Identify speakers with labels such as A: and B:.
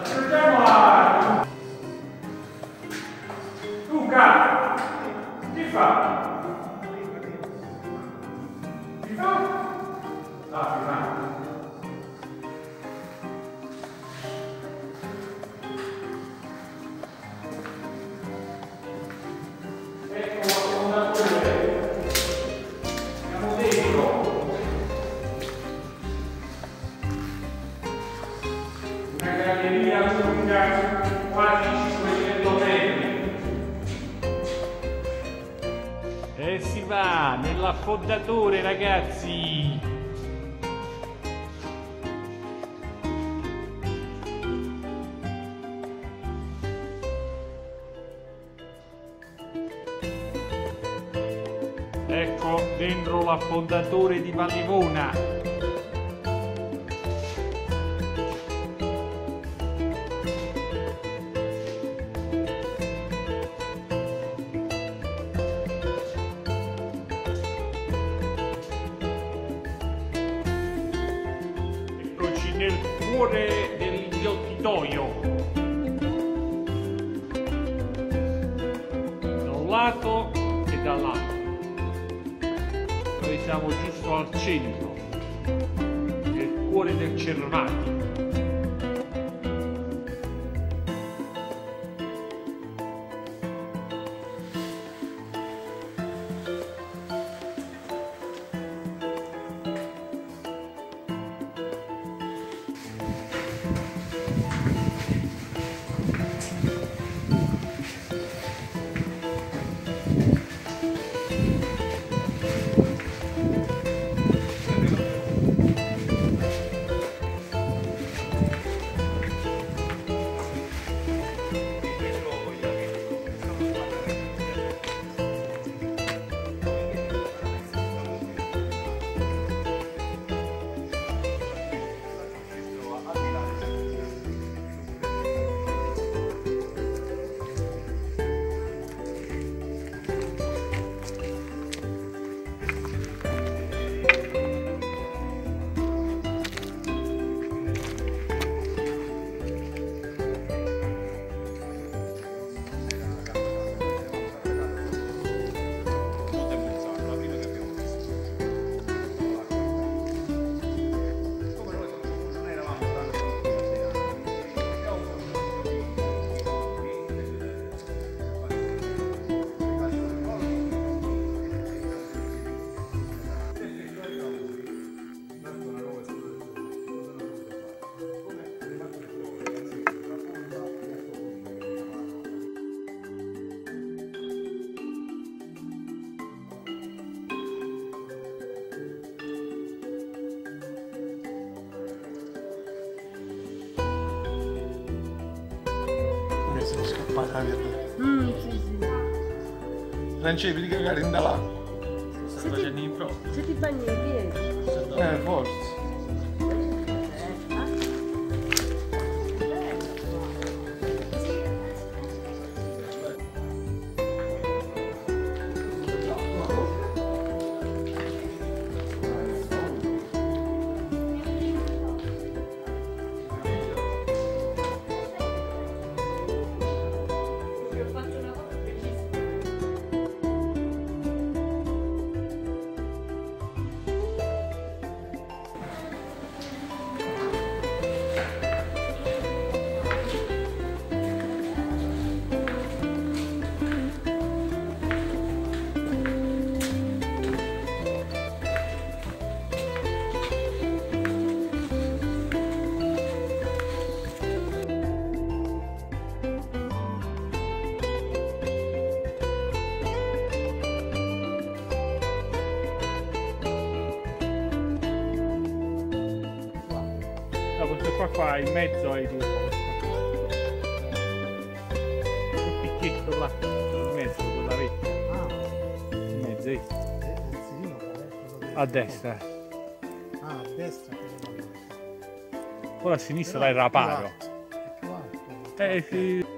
A: Vediamo a... Luca! Chi fa? Chi fa? Ah, chi fa? Ecco la seconda torre. Siamo dentro. Una galleria lunga quasi 500 metri. E si va nell'affondatore, ragazzi. Ecco dentro l'affondatore di Vallivona. Eccoci nel cuore dell'inghiottitoio. Da un lato e dall'altro. Noi siamo giusto al centro, nel cuore del Cervati.
B: Sono scappata via.
C: Sì, sì.
B: Francesco, vedi cagare in là.
C: Se ti bagni i piedi.
B: Forse.
A: Qua in mezzo ai due posti. Un picchetto là, in mezzo con la vetta. In mezzo, a destra.
B: Ah, a destra.
A: Ora a sinistra là il raparo.
B: È più alto.
A: Sì.